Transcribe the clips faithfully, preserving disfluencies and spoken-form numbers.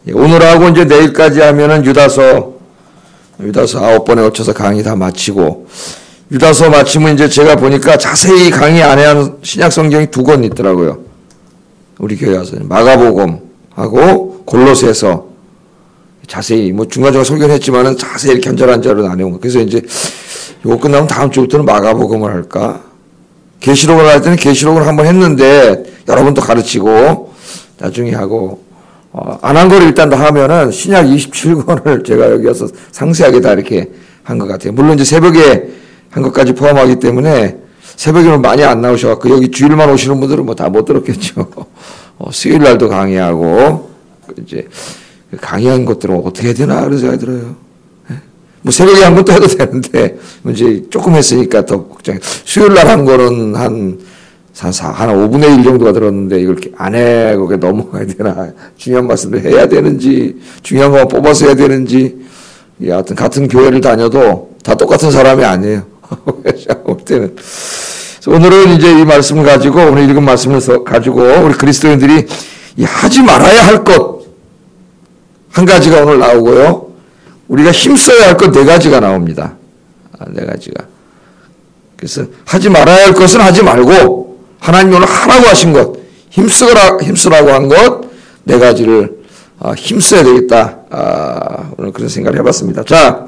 오늘하고 이제 내일까지 하면은 유다서, 유다서 아홉 번에 걸쳐서 강의 다 마치고, 유다서 마치면 이제 제가 보니까 자세히 강의 안 해야 하는 신약 성경이 두 권 있더라고요. 우리 교회 와서. 마가복음하고 골로새서. 자세히, 뭐 중간중간 설교는 했지만은 자세히 이렇게 한 절 한 절은 안 해온 거. 그래서 이제 요거 끝나면 다음 주부터는 마가복음을 할까? 계시록을 할 때는 계시록을 한번 했는데, 여러분도 가르치고, 나중에 하고, 어, 안 한 거를 일단 다 하면은 신약 이십칠 권을 제가 여기 와서 상세하게 다 이렇게 한 것 같아요. 물론 이제 새벽에 한 것까지 포함하기 때문에 새벽에는 많이 안 나오셔갖고 여기 주일만 오시는 분들은 뭐 다 못 들었겠죠. 어, 수요일 날도 강의하고, 이제 강의한 것들은 어떻게 해야 되나 그런 생각이 들어요. 네? 뭐 새벽에 한 것도 해도 되는데, 이제 조금 했으니까 더 걱정해. 수요일 날 한 거는 한 한, 한 오분의 일 정도가 들었는데 이걸 이렇게 안 해, 그게 넘어가야 되나. 중요한 말씀을 해야 되는지, 중요한 것만 뽑아서 해야 되는지. 예, 하여튼 같은 교회를 다녀도 다 똑같은 사람이 아니에요. 올 때는. 오늘은 이제 이 말씀을 가지고, 오늘 읽은 말씀을 가지고 우리 그리스도인들이 이 하지 말아야 할 것 한 가지가 오늘 나오고요. 우리가 힘써야 할 것 네 가지가 나옵니다. 아, 네 가지가. 그래서 하지 말아야 할 것은 하지 말고, 하나님이 오늘 하라고 하신 것, 힘쓰라, 힘쓰라고 한 것, 네 가지를, 아, 힘써야 되겠다. 아, 오늘 그런 생각을 해봤습니다. 자,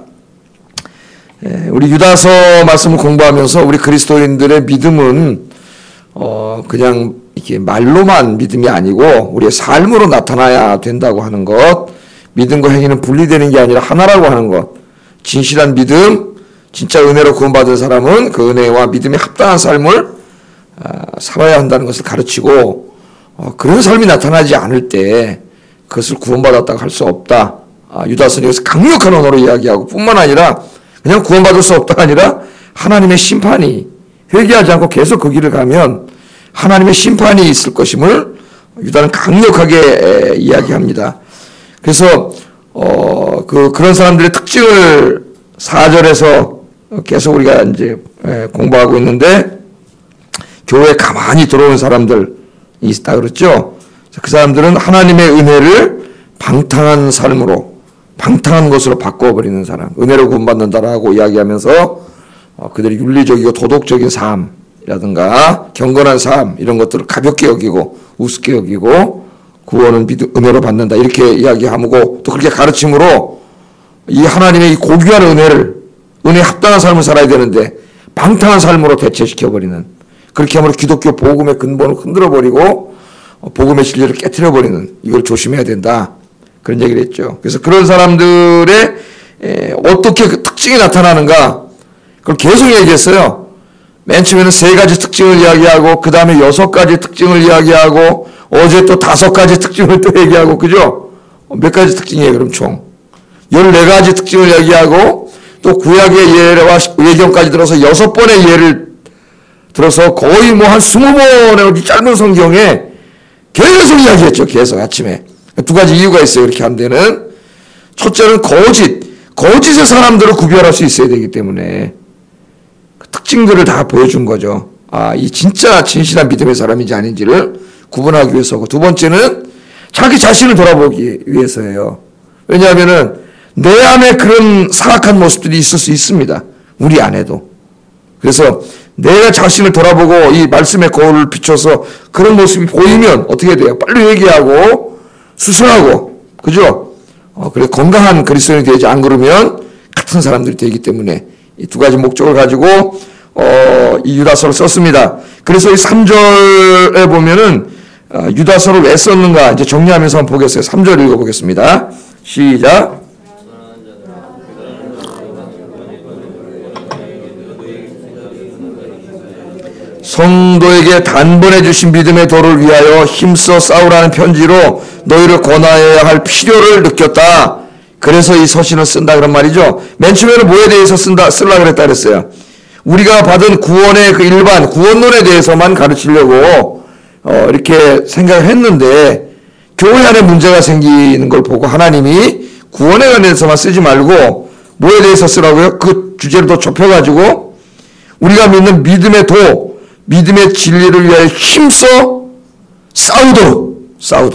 예, 우리 유다서 말씀을 공부하면서 우리 그리스도인들의 믿음은, 어, 그냥 이렇게 말로만 믿음이 아니고, 우리의 삶으로 나타나야 된다고 하는 것, 믿음과 행위는 분리되는 게 아니라 하나라고 하는 것, 진실한 믿음, 진짜 은혜로 구원받은 사람은 그 은혜와 믿음에 합당한 삶을 살아야 한다는 것을 가르치고, 그런 삶이 나타나지 않을 때 그것을 구원받았다고 할 수 없다. 유다서는 여기서 강력한 언어로 이야기하고, 뿐만 아니라 그냥 구원받을 수 없다가 아니라 하나님의 심판이, 회개하지 않고 계속 그 길을 가면 하나님의 심판이 있을 것임을 유다는 강력하게 이야기합니다. 그래서 어, 그 그런 사람들의 특징을 사 절에서 계속 우리가 이제 공부하고 있는데, 교회에 가만히 들어온 사람들이 있다 그랬죠. 그 사람들은 하나님의 은혜를 방탕한 삶으로, 방탕한 것으로 바꿔버리는 사람, 은혜로 구원받는다라고 이야기하면서 어, 그들이 윤리적이고 도덕적인 삶이라든가 경건한 삶, 이런 것들을 가볍게 여기고 우습게 여기고, 구원은 은혜로 받는다 이렇게 이야기하고, 또 그렇게 가르침으로 이 하나님의 이 고귀한 은혜를, 은혜에 합당한 삶을 살아야 되는데 방탕한 삶으로 대체시켜버리는, 그렇게 함으로 기독교 복음의 근본을 흔들어버리고 복음의 진리를 깨트려버리는, 이걸 조심해야 된다, 그런 얘기를 했죠. 그래서 그런 사람들의 에, 어떻게 그 특징이 나타나는가, 그걸 계속 얘기했어요. 맨 처음에는 세 가지 특징을 이야기하고, 그 다음에 여섯 가지 특징을 이야기하고, 어제 또 다섯 가지 특징을 또 얘기하고, 그죠? 몇 가지 특징이에요, 그럼 총? 열네 가지 특징을 이야기하고, 또 구약의 예와 예경까지 들어서 여섯 번의 예를 들어서 거의 뭐 한 스무 번의 짧은 성경에 계속 이야기했죠, 계속 아침에. 두 가지 이유가 있어요, 이렇게 한 데는. 첫째는 거짓, 거짓의 사람들을 구별할 수 있어야 되기 때문에 그 특징들을 다 보여준 거죠. 아, 이 진짜 진실한 믿음의 사람인지 아닌지를 구분하기 위해서고, 두 번째는 자기 자신을 돌아보기 위해서예요. 왜냐하면은 내 안에 그런 사악한 모습들이 있을 수 있습니다, 우리 안에도. 그래서 내가 자신을 돌아보고 이 말씀의 거울을 비춰서 그런 모습이 보이면 어떻게 돼요? 빨리 회개하고 수술하고, 그죠? 어, 그래 건강한 그리스도인이 되지, 안 그러면 같은 사람들이 되기 때문에 이 두 가지 목적을 가지고 어, 이 유다서를 썼습니다. 그래서 이 삼 절에 보면은 어, 유다서를 왜 썼는가 이제 정리하면서 한번 보겠어요. 삼 절 읽어보겠습니다. 시작. 성도에게 단번에 주신 믿음의 도를 위하여 힘써 싸우라는 편지로 너희를 권하여야 할 필요를 느꼈다. 그래서 이 서신을 쓴다 그런 말이죠. 맨 처음에는 뭐에 대해서 쓴다, 쓰려고 그랬다 그랬어요. 우리가 받은 구원의 그 일반 구원론에 대해서만 가르치려고 어, 이렇게 생각을 했는데, 교회 안에 문제가 생기는 걸 보고 하나님이 구원에 관해서만 쓰지 말고 뭐에 대해서 쓰라고요? 그 주제를 더 좁혀가지고 우리가 믿는 믿음의 도, 믿음의 진리를 위하여 힘써 싸우도록, 싸우도록.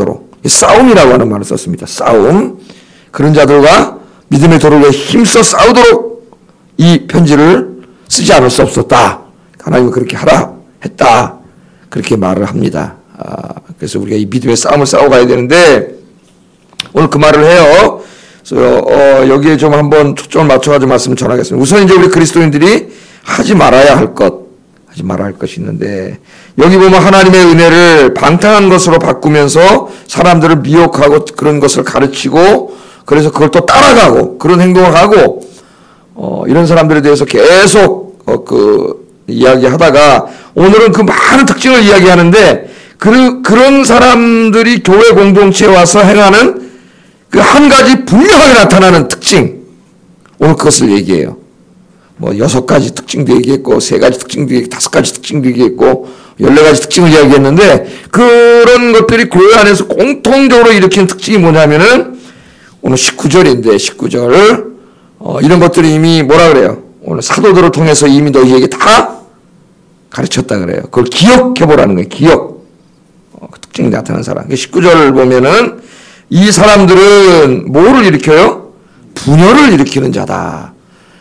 싸움이라고 하는 말을 썼습니다. 싸움. 그런 자들과 믿음의 도를 위해 힘써 싸우도록 이 편지를 쓰지 않을 수 없었다. 하나님은 그렇게 하라 했다. 그렇게 말을 합니다. 아, 그래서 우리가 이 믿음의 싸움을 싸워가야 되는데 오늘 그 말을 해요. 그래서 어, 여기에 좀 한번 초점을 맞춰가지고 말씀을 전하겠습니다. 우선 이제 우리 그리스도인들이 하지 말아야 할 것, 하지 말아야 할 것이 있는데 여기 보면 하나님의 은혜를 방탕한 것으로 바꾸면서 사람들을 미혹하고 그런 것을 가르치고 그래서 그걸 또 따라가고 그런 행동을 하고 어, 이런 사람들에 대해서 계속 어, 그 이야기하다가 오늘은 그 많은 특징을 이야기하는데 그, 그런 사람들이 교회 공동체에 와서 행하는 그 한 가지 분명하게 나타나는 특징 오늘 그것을 얘기해요. 뭐 여섯 가지 특징도 얘기했고 세 가지 특징도 얘기했고 다섯 가지 특징도 얘기했고 열네 가지 특징을 이야기했는데 그런 것들이 교회 안에서 공통적으로 일으키는 특징이 뭐냐면은 오늘 십구 절인데 십구 절 어, 이런 것들이 이미 뭐라 그래요? 오늘 사도들을 통해서 이미 너희에게 다 가르쳤다 그래요. 그걸 기억해보라는 거예요. 기억. 어, 그 특징이 나타나는 사람. 십구 절을 보면은 이 사람들은 뭐를 일으켜요? 분열을 일으키는 자다.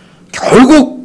결국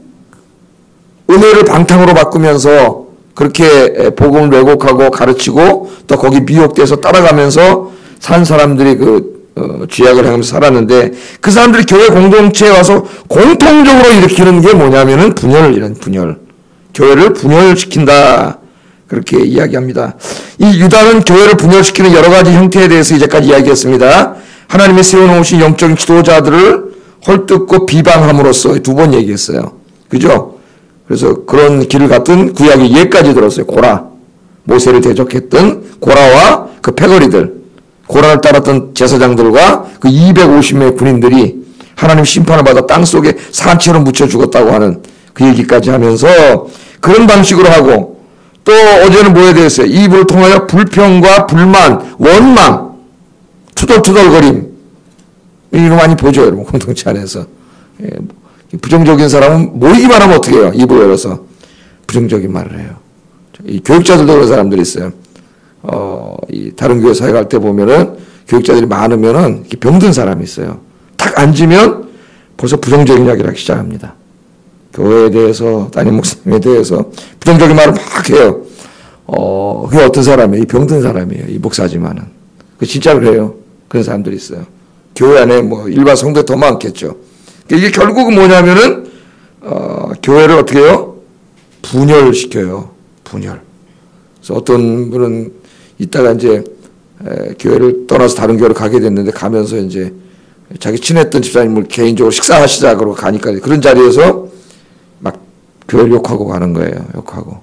은혜를 방탕으로 바꾸면서 그렇게 복음을 왜곡하고 가르치고 또 거기 미혹돼서 따라가면서 산 사람들이 그 어, 죄악을 행하면서 살았는데 그 사람들이 교회 공동체에 와서 공통적으로 일으키는 게 뭐냐면은 분열을 이런 분열. 교회를 분열시킨다. 그렇게 이야기합니다. 이 유다는 교회를 분열시키는 여러 가지 형태에 대해서 이제까지 이야기했습니다. 하나님이 세워놓으신 영적인 지도자들을 헐뜯고 비방함으로써 두 번 얘기했어요. 그죠? 그래서 그런 길을 갔던 구약의 예까지 들었어요. 고라. 모세를 대적했던 고라와 그 패거리들. 고라를 따랐던 제사장들과 그 이백오십 명의 군인들이 하나님 심판을 받아 땅속에 산채로 묻혀 죽었다고 하는 그 얘기까지 하면서 그런 방식으로 하고 또 어제는 뭐에 대해서요? 입을 통하여 불평과 불만, 원망, 투덜투덜거림 이런 거 많이 보죠, 여러분. 공동체 안에서. 예, 부정적인 사람은 모이기만 하면 어떻게 해요? 입을 열어서 부정적인 말을 해요. 이 교육자들도 그런 사람들이 있어요. 어, 이 다른 교회 사회 갈 때 보면은 교육자들이 많으면은 병든 사람이 있어요. 딱 앉으면 벌써 부정적인 이야기를 하기 시작합니다. 교회에 대해서, 담임 목사님에 대해서 부정적인 말을 막 해요. 어, 그게 어떤 사람이에요? 이 병든 사람이에요. 이 목사지만은. 그 진짜로 그래요. 그런 사람들이 있어요. 교회 안에 뭐 일반 성도에 더 많겠죠. 이게 결국은 뭐냐면은, 어, 교회를 어떻게 해요? 분열시켜요. 분열. 그래서 어떤 분은 이따가 이제, 에, 교회를 떠나서 다른 교회를 가게 됐는데 가면서 이제 자기 친했던 집사님을 개인적으로 식사하시자고 가니까 그런 자리에서 막 교회를 욕하고 가는 거예요. 욕하고.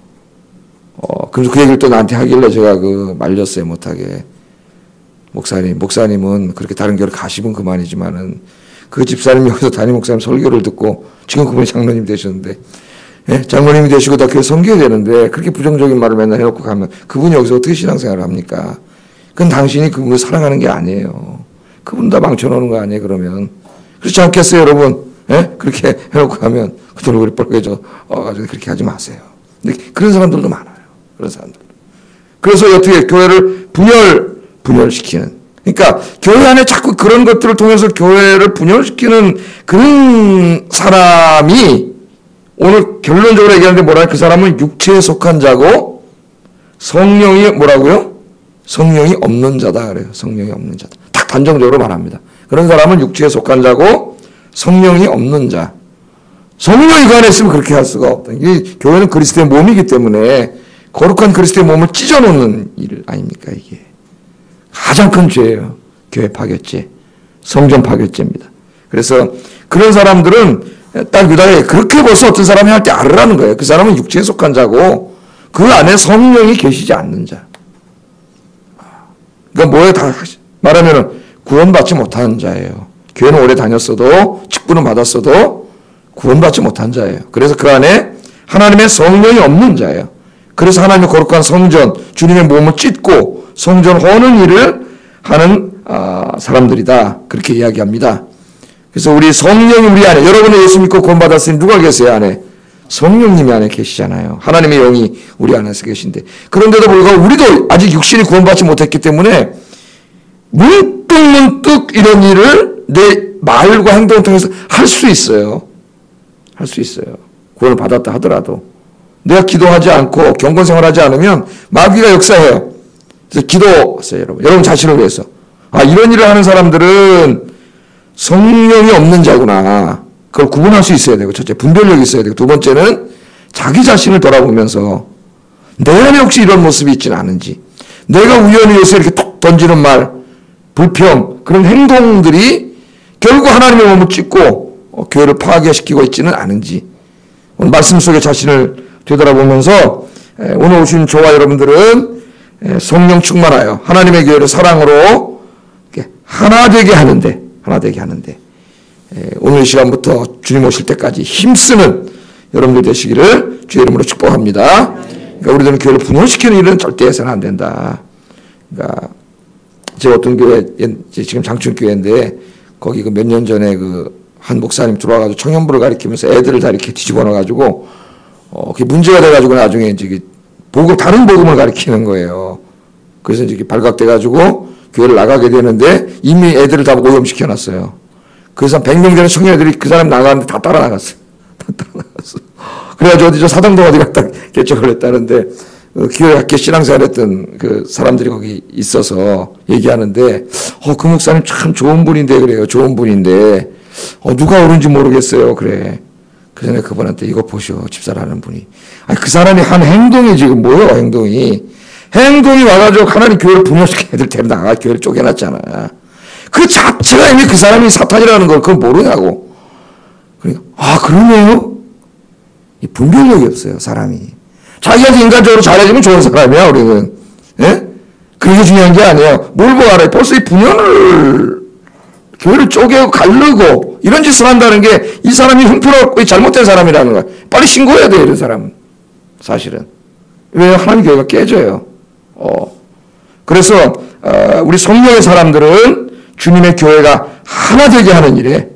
어, 그래서 그 얘기를 또 나한테 하길래 제가 그 말렸어요. 못하게. 목사님, 목사님은 그렇게 다른 교회를 가시면 그만이지만은 그 집사님이 여기서 담임 목사님 설교를 듣고 지금 그분이 장로님 되셨는데, 예? 장로님이 되시고 다 교회 섬겨야 되는데 그렇게 부정적인 말을 맨날 해놓고 가면 그분이 여기서 어떻게 신앙생활을 합니까? 그건 당신이 그분을 사랑하는 게 아니에요. 그분 다 망쳐놓는 거 아니에요, 그러면. 그렇지 않겠어요, 여러분? 예? 그렇게 해놓고 가면 그 얼굴이 빨개져, 어, 그렇게 하지 마세요. 근데 그런 사람들도 많아요. 그런 사람들. 그래서 어떻게 교회를 분열, 분열시키는. 그러니까 교회 안에 자꾸 그런 것들을 통해서 교회를 분열시키는 그런 사람이 오늘 결론적으로 얘기하는데 뭐라 그 사람은 육체에 속한 자고 성령이 뭐라고요? 성령이 없는 자다 그래요. 성령이 없는 자다. 딱 단정적으로 말합니다. 그런 사람은 육체에 속한 자고 성령이 없는 자. 성령이 그 안에 있으면 그렇게 할 수가 없다. 이게 교회는 그리스도의 몸이기 때문에 거룩한 그리스도의 몸을 찢어놓는 일 아닙니까 이게. 가장 큰 죄예요. 교회 파괴죄. 성전 파괴죄입니다. 그래서 그런 사람들은 딱 유다에 그렇게 벌써 어떤 사람이 할 때 알으라는 거예요. 그 사람은 육체에 속한 자고 그 안에 성령이 계시지 않는 자. 그러니까 뭐에 다 말하면 구원받지 못하는 자예요. 교회는 오래 다녔어도 직분은 받았어도 구원받지 못한 자예요. 그래서 그 안에 하나님의 성령이 없는 자예요. 그래서 하나님의 거룩한 성전, 주님의 몸을 찢고 성전 허는 일을 하는 아, 사람들이다. 그렇게 이야기합니다. 그래서 우리 성령이 우리 안에, 여러분은 예수 믿고 구원받았으니 누가 계세요 안에? 성령님이 안에 계시잖아요. 하나님의 영이 우리 안에서 계신데. 그런데도 불구하고 우리도 아직 육신이 구원받지 못했기 때문에 문득 문득 이런 일을 내 말과 행동을 통해서 할 수 있어요. 할 수 있어요. 구원을 받았다 하더라도. 내가 기도하지 않고 경건 생활하지 않으면 마귀가 역사해요. 그래서 기도하세요, 여러분. 여러분 자신을 위해서. 아, 이런 일을 하는 사람들은 성령이 없는 자구나. 그걸 구분할 수 있어야 되고, 첫째, 분별력이 있어야 되고, 두 번째는 자기 자신을 돌아보면서 내 안에 혹시 이런 모습이 있지는 않은지, 내가 우연히 요새 이렇게 툭 던지는 말, 불평, 그런 행동들이 결국 하나님의 몸을 찢고 어, 교회를 파괴시키고 있지는 않은지, 오늘 말씀 속에 자신을 되돌아보면서 에, 오늘 오신 저와 여러분들은 에, 성령 충만하여 하나님의 교회를 사랑으로 이렇게 하나 되게 하는데, 하나 되게 하는데, 에, 오늘 이 시간부터 주님 오실 때까지 힘쓰는 여러분들 되시기를 주의 이름으로 축복합니다. 그러니까 우리들은 교회를 분열시키는 일은 절대 해서는 안 된다. 그러니까 제 어떤 교회, 지금 장춘교회인데 거기 그 몇 년 전에 그 한 목사님 들어와가지고 청년부를 가리키면서 애들을 다 이렇게 뒤집어 놔가지고 어, 그게 문제가 돼가지고 나중에 이제 복음, 다른 복음을 가리키는 거예요. 그래서 이제 발각돼가지고 교회를 나가게 되는데 이미 애들을 다 오염시켜 놨어요. 그래서 백 명 되는 청년들이 그 사람 나가는데 다 따라 나갔어요. 다 따라 나갔어. 그래가지고 어디 저 사당동 어디 갔다 개척을 했다는데 어, 교회 학교 신앙생활 했던 그 사람들이 거기 있어서 얘기하는데 어, 그 목사님 참 좋은 분인데 그래요. 좋은 분인데 어, 누가 옳은지 모르겠어요. 그래. 그 전에 그분한테 이거 보시오. 집사라는 분이. 아니, 그 사람이 한 행동이 지금 뭐예요? 행동이. 행동이 와가지고 하나님 교회를 분열시켜 애들 데려나가 교회를 쪼개놨잖아. 그 자체가 이미 그 사람이 사탄이라는 걸 그걸 모르냐고. 그러니까 아, 그러네요. 이 분별력이 없어요. 사람이. 자기한테 인간적으로 잘해주면 좋은 사람이야. 우리는. 예? 그게 중요한 게 아니에요. 뭘 보고 알아요. 벌써 이 분열을 교회를 쪼개고 가르고 이런 짓을 한다는 게 이 사람이 형편없고 잘못된 사람이라는 거야. 빨리 신고해야 돼요. 이런 사람은. 사실은. 왜 하나님 교회가 깨져요. 어. 그래서 어, 우리 성령의 사람들은 주님의 교회가 하나 되게 하는 일에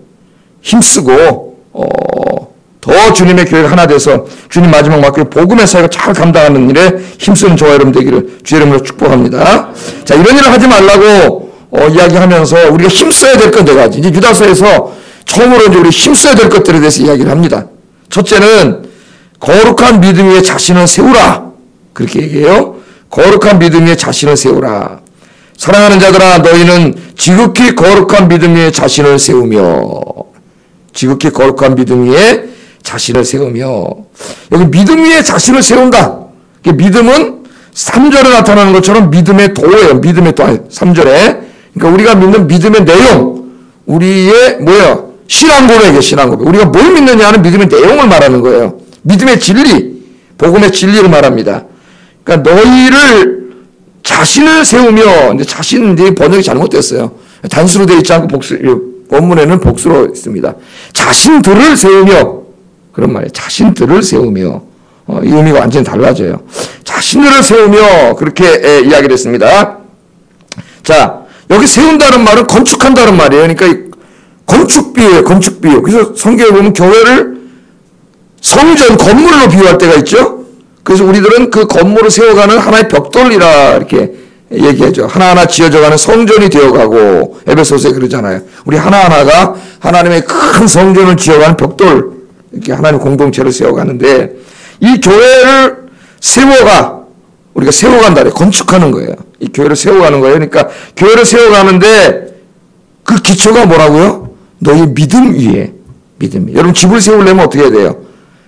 힘쓰고 어, 더 주님의 교회가 하나 돼서 주님 마지막 맡길 복음의 사역을 잘 감당하는 일에 힘쓰는 저와 여러분 되기를 주의 이름으로 축복합니다. 자, 이런 일을 하지 말라고 어, 이야기하면서 우리가 힘써야 될 건 네 가지. 이제 유다서에서 처음으로 이제 우리 힘써야 될 것들에 대해서 이야기를 합니다. 첫째는 거룩한 믿음 위에 자신을 세우라. 그렇게 얘기해요. 거룩한 믿음 위에 자신을 세우라. 사랑하는 자들아, 너희는 지극히 거룩한 믿음 위에 자신을 세우며, 지극히 거룩한 믿음 위에 자신을 세우며, 여기 믿음 위에 자신을 세운다. 믿음은 삼 절에 나타나는 것처럼 믿음의 도예요. 믿음의 도. 삼 절에. 그러니까 우리가 믿는 믿음의 내용, 우리의 뭐예요? 신앙 고백이에요. 신앙 고백. 우리가 뭘 믿느냐는 믿음의 내용을 말하는 거예요. 믿음의 진리, 복음의 진리를 말합니다. 그러니까 너희를 자신을 세우며, 근데 자신, 번역이 잘못됐어요. 단수로 되어 있지 않고 복수, 원문에는 복수로 있습니다. 자신들을 세우며, 그런 말이에요. 자신들을 세우며. 어, 이 의미가 완전히 달라져요. 자신들을 세우며, 그렇게 에, 이야기를 했습니다. 자, 여기 세운다는 말은 건축한다는 말이에요. 그러니까 건축비예요. 건축비요. 그래서 성경에 보면 교회를 성전, 건물로 비유할 때가 있죠. 그래서 우리들은 그 건물을 세워가는 하나의 벽돌이라 이렇게 얘기하죠. 하나하나 지어져가는 성전이 되어가고, 에베소서에 그러잖아요. 우리 하나하나가 하나님의 큰 성전을 지어가는 벽돌, 이렇게 하나님 공동체를 세워가는데, 이 교회를 세워가, 우리가 세워간다, 건축하는 거예요. 이 교회를 세워가는 거예요. 그러니까 교회를 세워가는데 그 기초가 뭐라고요? 너희 믿음 위에, 믿음 위에. 여러분 집을 세우려면 어떻게 해야 돼요?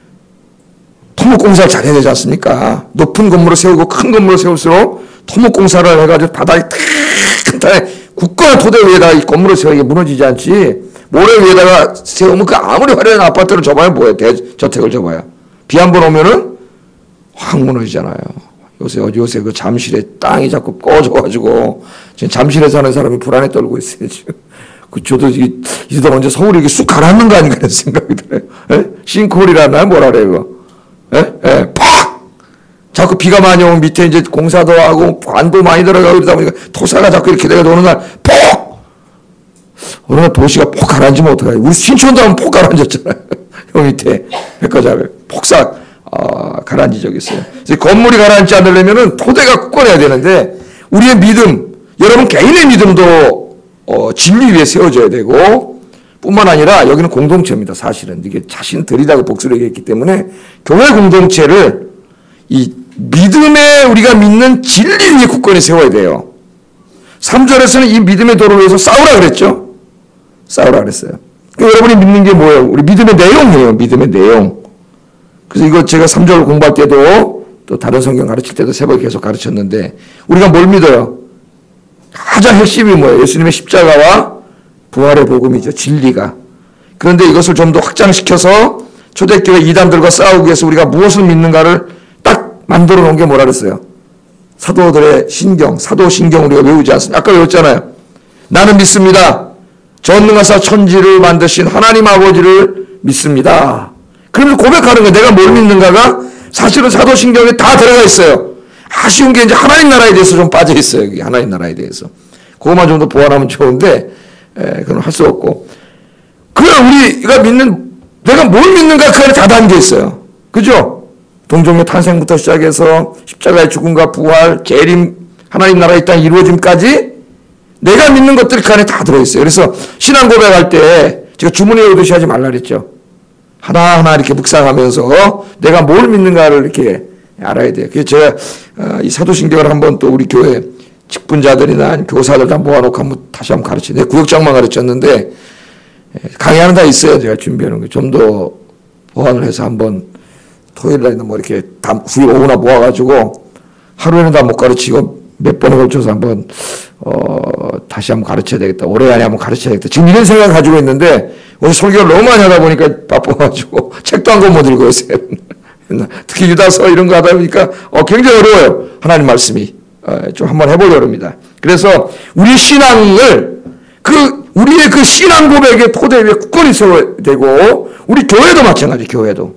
토목공사를 잘해야 되지 않습니까? 높은 건물을 세우고 큰 건물을 세울수록 토목공사를 해가지고 바닥에 탁 굳건한 토대 위에다가 이 건물을 세우게 무너지지 않지. 모래 위에다가 세우면 그 아무리 화려한 아파트를 접어야 뭐예요? 대저택을 접어야. 비 한 번 오면은 확 무너지잖아요. 요새, 요새 그 잠실에 땅이 자꾸 꺼져가지고, 지금 잠실에 사는 사람이 불안에 떨고 있어요, 지금. 그, 저도 이, 이러다 언제 서울이 이게 쑥 가라앉는 거 아닌가, 이런 생각이 들어요. 에? 싱크홀이라나? 뭐라 그래요, 이거. 에? 에? 팍! 자꾸 비가 많이 오면 밑에 이제 공사도 하고, 관도 많이 들어가고 이러다 보니까 토사가 자꾸 이렇게 내가 노는 날, 폭! 어느 날 도시가 폭 가라앉으면 어떡하지? 우리 신촌도 하면 폭 가라앉았잖아요. 요 밑에. 백화점에. 폭삭. 어, 가라앉은 적이 있어요. 그래서 건물이 가라앉지 않으려면은 토대가 굳건해야 되는데, 우리의 믿음, 여러분 개인의 믿음도 어, 진리 위에 세워져야 되고 뿐만 아니라 여기는 공동체입니다. 사실은 이게 자신 들이다가 복수를 얘기했기 때문에 교회 공동체를 이 믿음에 우리가 믿는 진리 위에 굳건히 세워야 돼요. 삼 절에서는 이 믿음의 도를 위해서 싸우라 그랬죠. 싸우라 그랬어요. 그러니까 여러분이 믿는 게 뭐예요? 우리 믿음의 내용이에요. 믿음의 내용. 그래서 이거 제가 삼 절 공부할 때도 또 다른 성경 가르칠 때도 새벽에 계속 가르쳤는데 우리가 뭘 믿어요? 가장 핵심이 뭐예요? 예수님의 십자가와 부활의 복음이죠. 진리가. 그런데 이것을 좀 더 확장시켜서 초대교회 이단들과 싸우기 위해서 우리가 무엇을 믿는가를 딱 만들어 놓은 게 뭐라 그랬어요? 사도들의 신경, 사도 신경 우리가 외우지 않습니까? 아까 외웠잖아요. 나는 믿습니다. 전능하사 천지를 만드신 하나님 아버지를 믿습니다. 그러면서 고백하는 거예요. 내가 뭘 믿는가가 사실은 사도 신경에 다 들어가 있어요. 아쉬운 게 이제 하나님 나라에 대해서 좀 빠져 있어요. 여기 하나님 나라에 대해서. 그것만 좀 더 보완하면 좋은데 에, 그건 할 수 없고. 그냥 우리가 믿는 내가 뭘 믿는가 그 안에 다 담겨 있어요. 그죠? 동정의 탄생부터 시작해서 십자가의 죽음과 부활, 재림, 하나님 나라에 있다 이루어짐까지 내가 믿는 것들이 그 안에 다 들어있어요. 그래서 신앙 고백할 때 제가 주문에 외우듯이 하지 말라 그랬죠. 하나하나 이렇게 묵상하면서 내가 뭘 믿는가를 이렇게 알아야 돼요. 그래서 제가 이 사도신경을 한번 또 우리 교회 직분자들이나 교사들 다 모아놓고 한번 다시 한번 가르쳐요. 내가 구역장만 가르쳤는데 강의하는 다 있어요. 제가 준비하는 거. 좀 더 보완을 해서 한번 토요일날이나 뭐 이렇게 다 후일 오후나 모아가지고 하루에는 다 못 가르치고 몇 번에 걸쳐서 한번 어 다시 한번 가르쳐야 되겠다. 올해 안에 한번 가르쳐야 되겠다. 지금 이런 생각을 가지고 있는데 오늘 설교를 너무 많이 하다 보니까 바빠가지고 책도 한 권 못 읽고 있어요. 특히 유다서 이런 거 하다 보니까 어 굉장히 어려워요. 하나님 말씀이. 어, 좀 한번 해보려고 합니다. 그래서 우리 신앙을 그 우리의 그 신앙 고백의 토대 위에 굳건히 세워야 되고 우리 교회도 마찬가지. 교회도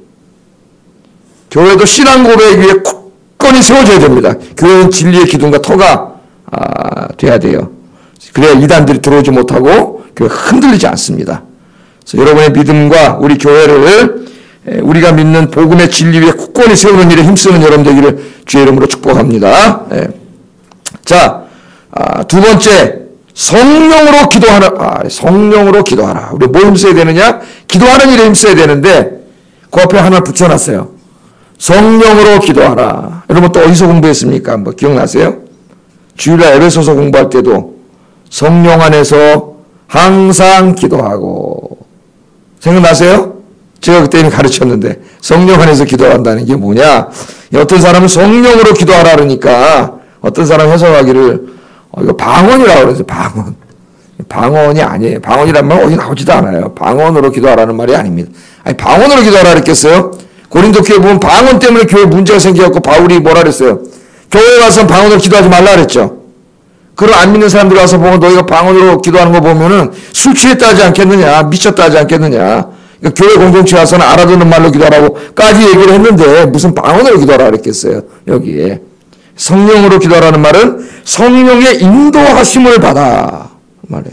교회도 신앙 고백 위에 굳건히 세워져야 됩니다. 교회는 진리의 기둥과 터가 아, 돼야 돼요. 그래야 이단들이 들어오지 못하고 교회가 흔들리지 않습니다. 그래서 여러분의 믿음과 우리 교회를 우리가 믿는 복음의 진리 위에 굳건히 세우는 일에 힘쓰는 여러분 되기를 주의 이름으로 축복합니다. 예. 자, 아, 두 번째 성령으로 기도하라. 아, 성령으로 기도하라. 우리 뭐 힘써야 되느냐? 기도하는 일에 힘써야 되는데 그 앞에 하나 붙여놨어요. 성령으로 기도하라. 여러분 또 어디서 공부했습니까? 뭐 기억나세요? 주일날 에베소서 공부할 때도 성령 안에서 항상 기도하고 생각나세요? 제가 그때 이미 가르쳤는데 성령 안에서 기도한다는 게 뭐냐? 어떤 사람은 성령으로 기도하라 그러니까 어떤 사람 해석하기를 어, 이거 방언이라고 그러죠. 방언. 방언이 아니에요. 방언이란 말 어디 나오지도 않아요. 방언으로 기도하라는 말이 아닙니다. 아니 방언으로 기도하라 그랬겠어요? 고린도 교회 보면 방언 때문에 교회 문제가 생겨갖고 바울이 뭐라 그랬어요? 교회 가서 방언으로 기도하지 말라 그랬죠. 그런 안 믿는 사람들이 와서 보면 너희가 방언으로 기도하는 거 보면은 술 취했다 하지 않겠느냐, 미쳤다 하지 않겠느냐. 그러니까 교회 공동체 와서는 알아듣는 말로 기도하라고까지 얘기를 했는데 무슨 방언으로 기도하라 그랬겠어요. 여기에. 성령으로 기도하라는 말은 성령의 인도하심을 받아. 그 말이에요.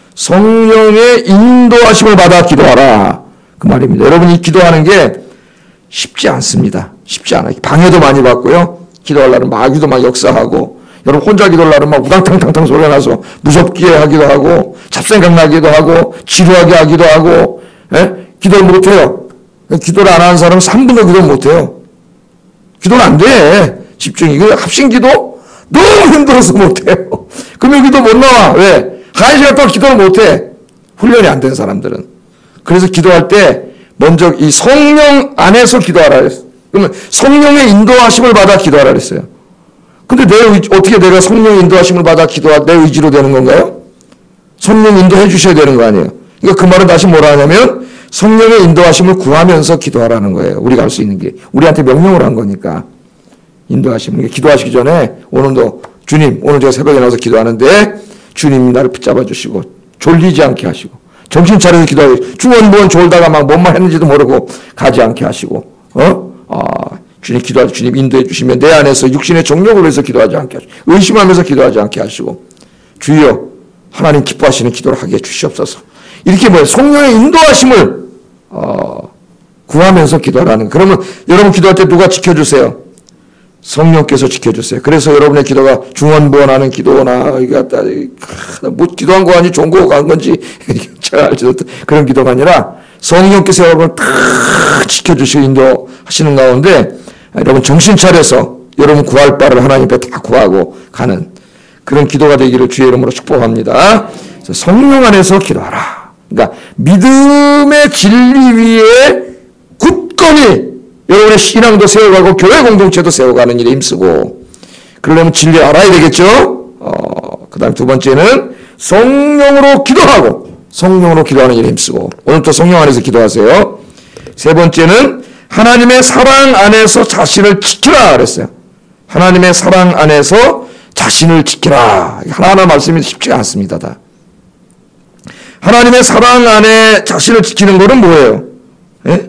성령의 인도하심을 받아 기도하라. 그 말입니다. 여러분이 기도하는 게 쉽지 않습니다. 쉽지 않아요. 방해도 많이 받고요. 기도하려면 마귀도 막 역사하고, 여러분 혼자 기도하려면 막 우당탕탕탕 소리가 나서 무섭게 하기도 하고, 잡생각 나기도 하고, 지루하게 하기도 하고, 예? 기도를 못해요. 기도를 안 하는 사람은 삼 분도 기도를 못해요. 기도는 안 돼. 집중이. 그 합심 기도? 너무 힘들어서 못해요. 그러면 기도 못 나와. 왜? 한 시간 동안 기도를 못해. 훈련이 안 된 사람들은. 그래서 기도할 때 먼저 이 성령 안에서 기도하라 그랬어요. 그러면 성령의 인도하심을 받아 기도하라 그랬어요. 근데 내 의, 어떻게 내가 성령의 인도하심을 받아 기도하, 내 의지로 되는 건가요? 성령 인도해 주셔야 되는 거 아니에요. 그러니까 그 말은 다시 뭐라 하냐면 성령의 인도하심을 구하면서 기도하라는 거예요. 우리가 할 수 있는 게. 우리한테 명령을 한 거니까. 인도하시면 기도하시기 전에 오늘도 주님 오늘 제가 새벽에 나와서 기도하는데 주님이 나를 붙잡아 주시고 졸리지 않게 하시고 정신 차려서 기도하고 중원부원 졸다가 막 뭔만 했는지도 모르고 가지 않게 하시고 어? 아, 주님 기도하 주님 인도해 주시면 내 안에서 육신의 정욕을 위해서 기도하지 않게 하시고 의심하면서 기도하지 않게 하시고 주여 하나님 기뻐하시는 기도를 하게 해 주시옵소서. 이렇게 뭐 성령의 인도하심을 어, 구하면서 기도하라는. 그러면 여러분 기도할 때 누가 지켜주세요? 성령께서 지켜주세요. 그래서 여러분의 기도가 중언부언하는 기도나 이게 뭐 기도한 거 아니 좋은 거 간 건지 제가 알지 못한 그런 기도가 아니라 성령께서 여러분을 다 지켜주시고 인도하시는 가운데 여러분 정신 차려서 여러분 구할 바를 하나님 앞에 다 구하고 가는 그런 기도가 되기를 주의 이름으로 축복합니다. 성령 안에서 기도하라. 그러니까 믿음의 진리 위에 굳건히 여러분의 신앙도 세워가고 교회 공동체도 세워가는 일에 힘쓰고 그러려면 진리 알아야 되겠죠. 어, 그 다음 두 번째는 성령으로 기도하고 성령으로 기도하는 일에 힘쓰고 오늘 또 성령 안에서 기도하세요. 세 번째는 하나님의 사랑 안에서 자신을 지키라 그랬어요. 하나님의 사랑 안에서 자신을 지키라. 하나하나 말씀이 쉽지가 않습니다. 다. 하나님의 사랑 안에 자신을 지키는 것은 뭐예요? 예?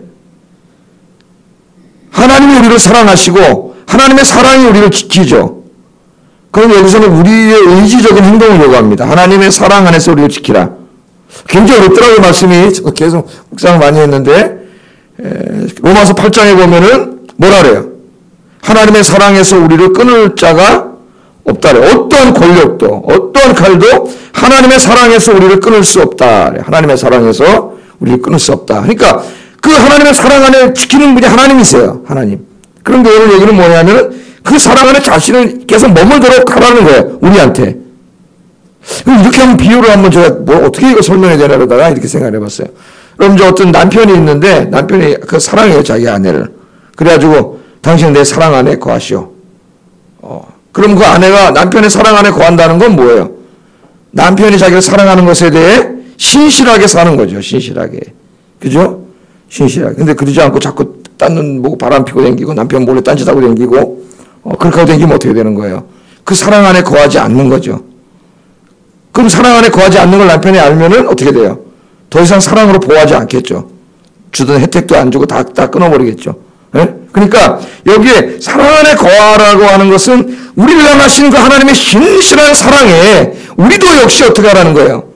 하나님이 우리를 사랑하시고 하나님의 사랑이 우리를 지키죠. 그럼 여기서는 우리의 의지적인 행동을 요구합니다. 하나님의 사랑 안에서 우리를 지키라. 굉장히 어렵더라고요. 말씀이. 계속 묵상을 많이 했는데 에, 로마서 팔 장에 보면은 뭐라 그래요? 하나님의 사랑에서 우리를 끊을 자가 없다래. 어떠한 권력도 어떠한 칼도 하나님의 사랑에서 우리를 끊을 수 없다. 하나님의 사랑에서 우리를 끊을 수 없다. 그러니까 그 하나님의 사랑 안에 지키는 분이 하나님이세요. 하나님. 그런데 오늘 얘기는 뭐냐면 그 사랑 안에 자신을 계속 머물도록 하라는 거예요. 우리한테. 이렇게 한번 비유를 한번 제가 뭐 어떻게 이거 설명해야 되나 그러다가 이렇게 생각을 해봤어요. 그럼 이제 어떤 남편이 있는데 남편이 그 사랑해요. 자기 아내를. 그래가지고 당신은 내 사랑 안에 거하시오. 어. 그럼 그 아내가 남편의 사랑 안에 거한다는 건 뭐예요? 남편이 자기를 사랑하는 것에 대해 신실하게 사는 거죠. 신실하게. 그죠? 신실하게. 근데 그러지 않고 자꾸 딴 눈 보고 바람 피고 댕기고 남편 몰래 딴짓하고 댕기고 어, 그렇게 하고 댕기면 어떻게 되는 거예요? 그 사랑 안에 거하지 않는 거죠. 그럼 사랑 안에 거하지 않는 걸 남편이 알면은 어떻게 돼요? 더 이상 사랑으로 보호하지 않겠죠. 주던 혜택도 안 주고 다, 다 끊어버리겠죠. 예? 그러니까 여기에 사랑 안에 거하라고 하는 것은 우리를 향하시는 그 하나님의 신실한 사랑에 우리도 역시 어떻게 하라는 거예요?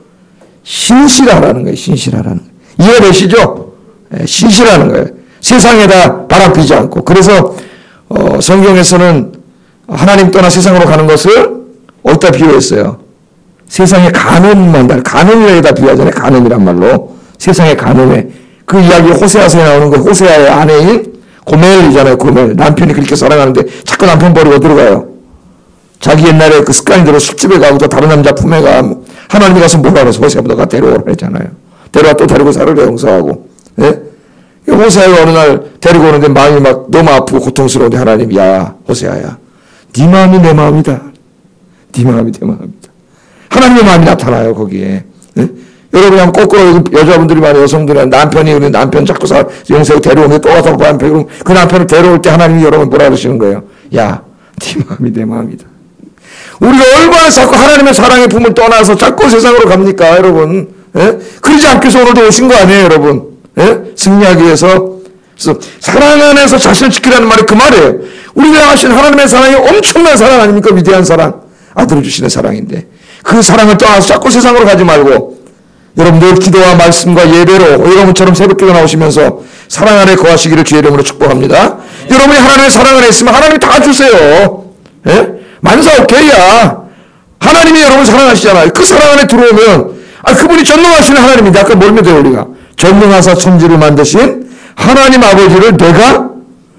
신실하라는 거예요. 신실하라는 거예요. 이해되시죠? 예, 신실하는 거예요. 세상에다 바람피지 않고. 그래서 어, 성경에서는 하나님 떠나 세상으로 가는 것을 어디다 비유했어요? 세상의 가늠만, 가늠에다 비유하잖아요. 가늠이란 말로. 세상의 가늠에. 그 이야기 호세아서에 나오는 그 호세아의 아내인 고멜이잖아요. 고멜. 남편이 그렇게 사랑하는데 자꾸 남편 버리고 들어가요. 자기 옛날에 그 습관대로 술집에 가고 또 다른 남자 품에 가. 하나님이 가서 뭐라 그래서 호세아 너가 데려오라 했잖아요. 데려와 또 데리고 살으려 용서하고. 예? 호세아가 어느 날 데리고 오는데 마음이 막 너무 아프고 고통스러운데 하나님, 야 호세아야, 네 마음이 내 마음이다. 네 마음이 내 마음이다. 하나님의 마음이 나타나요 거기에. 예? 여러분이 한번 거꾸로 여자분들이 많이 여성들이 남편이 우리 남편 자꾸 사 용서하고 데려오는데 또 와서 남편 그 남편을 데려올 때 하나님이 여러분 뭐라 그러시는 거예요? 야, 네 마음이 내 마음이다. 우리가 얼마나 자꾸 하나님의 사랑의 품을 떠나서 자꾸 세상으로 갑니까 여러분? 예? 그러지 않기 위해서 오늘도 오신 거 아니에요 여러분? 예? 승리하기 위해서. 그래서 사랑 안에서 자신을 지키라는 말이 그 말이에요. 우리가 하신 하나님의 사랑이 엄청난 사랑 아닙니까? 위대한 사랑. 아들을 주시는 사랑인데 그 사랑을 떠나서 자꾸 세상으로 가지 말고 여러분 늘 기도와 말씀과 예배로 여러분처럼 새벽기도 나오시면서 사랑 안에 거하시기를 주의 이름으로 축복합니다. 네. 여러분이 하나님의 사랑 안에 있으면 하나님이 다 주세요. 예? 만사오케이야. 하나님이 여러분 사랑하시잖아요. 그 사랑 안에 들어오면 아 그분이 전능하시는 하나님인데 아까 뭘 믿어요 우리가? 전능하사 천지를 만드신 하나님 아버지를 내가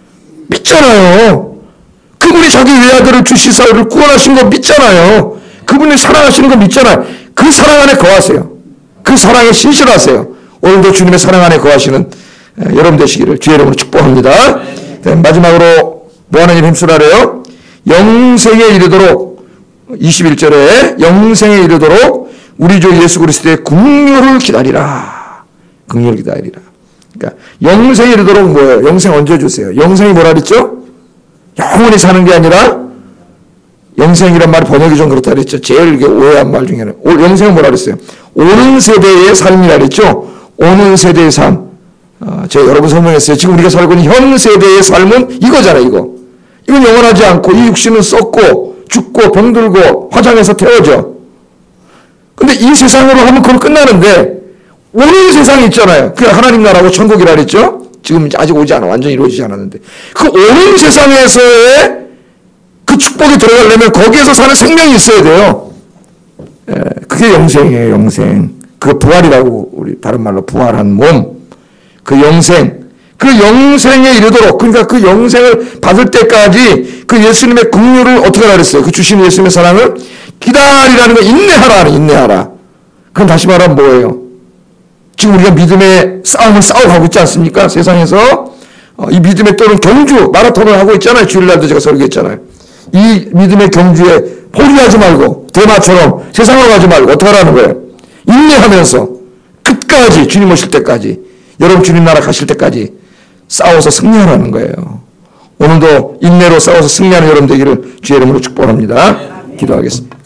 믿잖아요. 그분이 자기 외아들을 주시사 우리를 구원하신 거 믿잖아요. 그분이 사랑하시는 거 믿잖아요. 그 사랑 안에 거하세요. 그 사랑에 신실하세요. 오늘도 주님의 사랑 안에 거하시는 여러분 되시기를 주의 이름으로 축복합니다. 네, 마지막으로 뭐 하는 일 힘쓰라래요? 영생에 이르도록 이십일 절에 영생에 이르도록 우리 주 예수 그리스도의 긍휼을 기다리라. 긍휼을 기다리라. 그러니까 영생에 이르도록 뭐예요? 영생 언제 주세요? 영생이 뭐라 그랬죠? 영원히 사는 게 아니라 영생이란 말이 번역이 좀 그렇다 그랬죠. 제일 오해한 말 중에는 영생은 뭐라 그랬어요? 오는 세대의 삶이라 그랬죠. 오는 세대의 삶. 어, 제가 여러 번 설명했어요. 지금 우리가 살고 있는 현 세대의 삶은 이거잖아요. 이거. 이건 영원하지 않고 이 육신은 썩고 죽고 병들고 화장해서 태워져. 근데 이 세상으로 하면 그건 끝나는데 오는 세상이 있잖아요. 그게 하나님 나라고 천국이라 그랬죠. 지금 아직 오지 않아. 완전히 이루어지지 않았는데 그 오는 세상에서의 그 축복에 들어가려면 거기에서 사는 생명이 있어야 돼요. 예, 그게 영생이에요, 영생. 그 부활이라고, 우리 다른 말로 부활한 몸. 그 영생. 그 영생에 이르도록, 그러니까 그 영생을 받을 때까지 그 예수님의 긍휼을 어떻게 하라 그랬어요? 그 주신 예수님의 사랑을 기다리라는 거, 인내하라, 인내하라. 그럼 다시 말하면 뭐예요? 지금 우리가 믿음의 싸움을 싸워가고 있지 않습니까? 세상에서. 어, 이 믿음의 또는 경주, 마라톤을 하고 있잖아요. 주일날도 제가 설교했잖아요. 이 믿음의 경주에 포기하지 말고, 대마처럼 세상으로 가지 말고, 어떻게 하라는 거예요? 인내하면서, 끝까지, 주님 오실 때까지, 여러분 주님 나라 가실 때까지 싸워서 승리하라는 거예요. 오늘도 인내로 싸워서 승리하는 여러분 되기를 주의 이름으로 축복합니다. 기도하겠습니다.